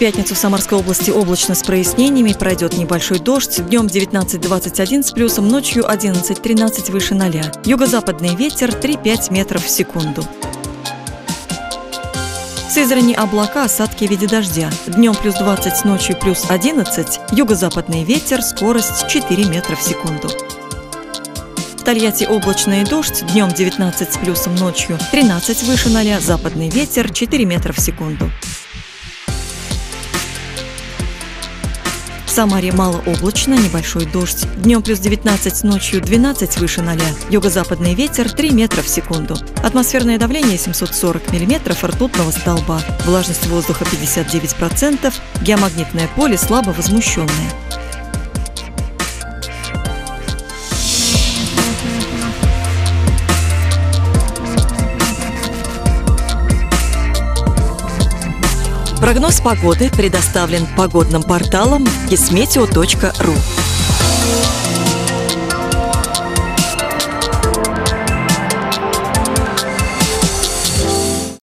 пятницу в Самарской области облачно с прояснениями, пройдет небольшой дождь. Днем 19-21 с плюсом, ночью 11-13 выше 0. Юго-западный ветер 3-5 метров в секунду. В Сызрани облака, осадки в виде дождя. Днем плюс 20, ночью плюс 11. Юго-западный ветер, скорость 4 метра в секунду. В Тольятти облачно и дождь. Днем 19 с плюсом, ночью 13 выше 0. Западный ветер 4 метра в секунду. В Самаре малооблачно, небольшой дождь. Днем плюс 19, ночью 12 выше 0. Юго-западный ветер 3 метра в секунду. Атмосферное давление 740 миллиметров ртутного столба. Влажность воздуха 59%. Геомагнитное поле слабо возмущенное. Прогноз погоды предоставлен погодным порталом kismeteo.ru.